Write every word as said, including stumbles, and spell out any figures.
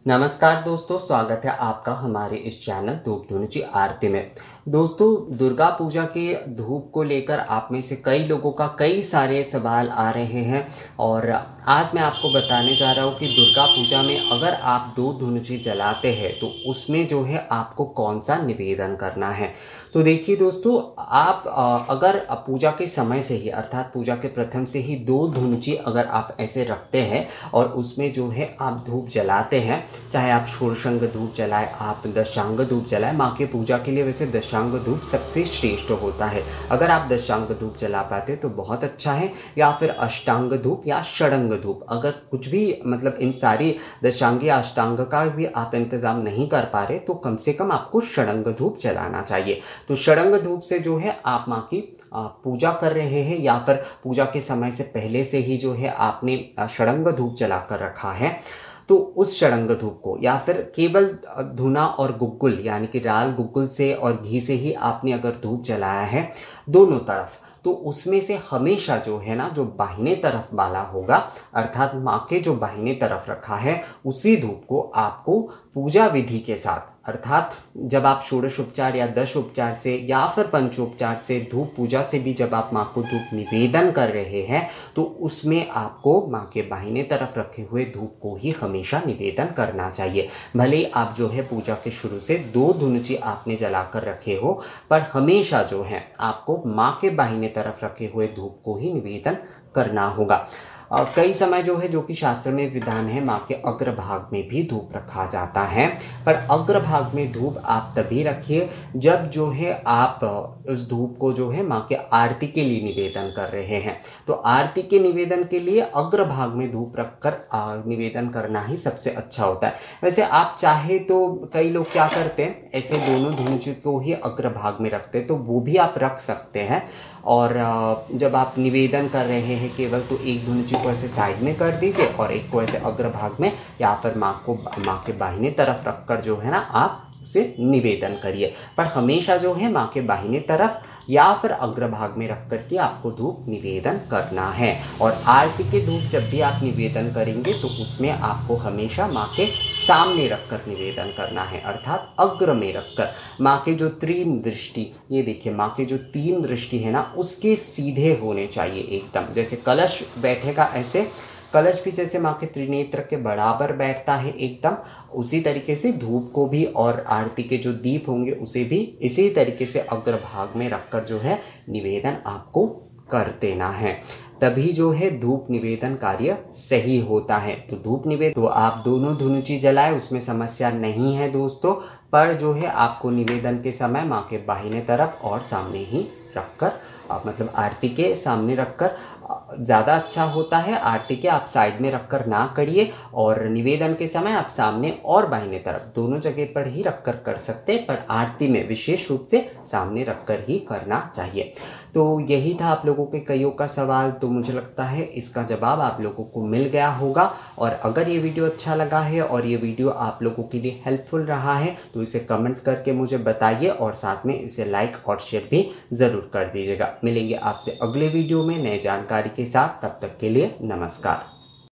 नमस्कार दोस्तों, स्वागत है आपका हमारे इस चैनल धूप धुनुची आरती में। दोस्तों, दुर्गा पूजा के धूप को लेकर आप में से कई लोगों का कई सारे सवाल आ रहे हैं और आज मैं आपको बताने जा रहा हूँ कि दुर्गा पूजा में अगर आप दो धुनुची जलाते हैं तो उसमें जो है आपको कौन सा निवेदन करना है। तो देखिए दोस्तों, आप अगर पूजा के समय से ही अर्थात पूजा के प्रथम से ही दो धुनुची अगर आप ऐसे रखते हैं और उसमें जो है आप धूप जलाते हैं, चाहे आप षोडशांग धूप जलाएं, आप दशांग धूप जलाएं। माँ के पूजा के लिए वैसे दशांग धूप सबसे श्रेष्ठ होता है। अगर आप दशांग धूप जला पाते तो बहुत अच्छा है, या फिर अष्टांग धूप या षडंग धूप, अगर कुछ भी मतलब इन सारी दशांग या अष्टांग का भी आप इंतजाम नहीं कर पा रहे तो कम से कम आपको षडंग धूप जलाना चाहिए। तो षडंग धूप से जो है आप माँ की पूजा कर रहे हैं या फिर पूजा के समय से पहले से ही जो है आपने षडंग धूप जला कर रखा है, तो उस षडंग धूप को या फिर केवल धुना और गुग्गुल यानी कि राल गुग्गुल से और घी से ही आपने अगर धूप जलाया है दोनों तरफ, तो उसमें से हमेशा जो है ना, जो बाहिने तरफ वाला होगा अर्थात माँ के जो बाहिने तरफ रखा है उसी धूप को आपको पूजा विधि के साथ, अर्थात जब आप षोडश उपचार या दश उपचार से या फिर पंचोपचार से धूप पूजा से भी जब आप माँ को धूप निवेदन कर रहे हैं तो उसमें आपको माँ के बाहिने तरफ रखे हुए धूप को ही हमेशा निवेदन करना चाहिए। भले ही आप जो है पूजा के शुरू से दो धुनुची आपने जलाकर रखे हो, पर हमेशा जो है आपको माँ के बाहिने तरफ रखे हुए धूप को ही निवेदन करना होगा। और कई समय जो है जो कि शास्त्र में विधान है, माँ के अग्रभाग में भी धूप रखा जाता है, पर अग्रभाग में धूप आप तभी रखिए जब जो है आप उस धूप को जो है माँ के आरती के लिए निवेदन कर रहे हैं। तो आरती के निवेदन के लिए अग्रभाग में धूप रखकर निवेदन करना ही सबसे अच्छा होता है। वैसे आप चाहे तो कई लोग क्या करते हैं, ऐसे दोनों धुनुची को ही अग्रभाग में रखते हैं, तो वो भी आप रख सकते हैं। और जब आप निवेदन कर रहे हैं केवल, तो एक धुनुची को ऐसे साइड में कर दीजिए और एक को ऐसे अग्रभाग में या फिर माँ को माँ के बाहिने तरफ रखकर जो है ना आप उसे निवेदन करिए। पर हमेशा जो है माँ के बाहिने तरफ या फिर अग्रभाग में रख करके आपको धूप निवेदन करना है। और आरती के धूप जब भी आप निवेदन करेंगे तो उसमें आपको हमेशा माँ के सामने रखकर निवेदन करना है, अर्थात अग्र में रखकर। माँ के जो तीन दृष्टि, ये देखिए माँ के जो तीन दृष्टि है ना, उसके सीधे होने चाहिए एकदम। जैसे कलश बैठेगा ऐसे, कलश भी जैसे माँ के त्रिनेत्र के बराबर बैठता है एकदम, उसी तरीके से धूप को भी और आरती के जो दीप होंगे उसे भी इसी तरीके से अग्रभाग में रखकर जो है निवेदन आपको कर देना है। तभी जो है धूप निवेदन कार्य सही होता है। तो धूप निवेदन तो आप दोनों धुनुची जलाए, उसमें समस्या नहीं है दोस्तों, पर जो है आपको निवेदन के समय माँ के बाहिने तरफ और सामने ही रखकर, मतलब आरती के सामने रखकर ज़्यादा अच्छा होता है। आरती के आप साइड में रखकर ना करिए, और निवेदन के समय आप सामने और बाहिने तरफ दोनों जगह पर ही रखकर कर सकते हैं, पर आरती में विशेष रूप से सामने रखकर ही करना चाहिए। तो यही था आप लोगों के कईयों का सवाल, तो मुझे लगता है इसका जवाब आप लोगों को मिल गया होगा। और अगर ये वीडियो अच्छा लगा है और ये वीडियो आप लोगों के लिए हेल्पफुल रहा है तो इसे कमेंट्स करके मुझे बताइए, और साथ में इसे लाइक और शेयर भी ज़रूर कर दीजिएगा। मिलेंगे आपसे अगले वीडियो में नए जानकारी के साथ, तब तक के लिए नमस्कार।